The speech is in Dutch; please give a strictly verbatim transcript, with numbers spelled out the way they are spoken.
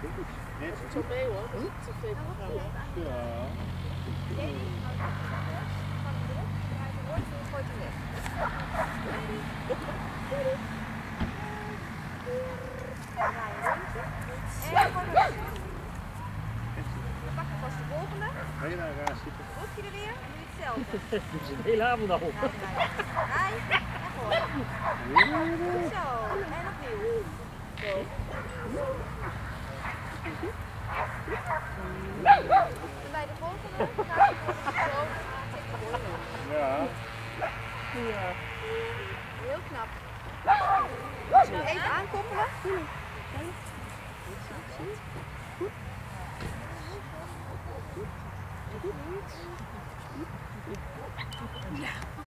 Het is zo mee hoor, dat is te veel programma. Ja. We pakken vast de volgende. Heel raar zitten. Rot je er weer, dan doe je hetzelfde. Dat is een hele avond al. Rij en gooi. Zo, en opnieuw. Zo. En bij de volgende ga je zo. Ja. Ja. Heel knap. Even aankoppelen. Ja.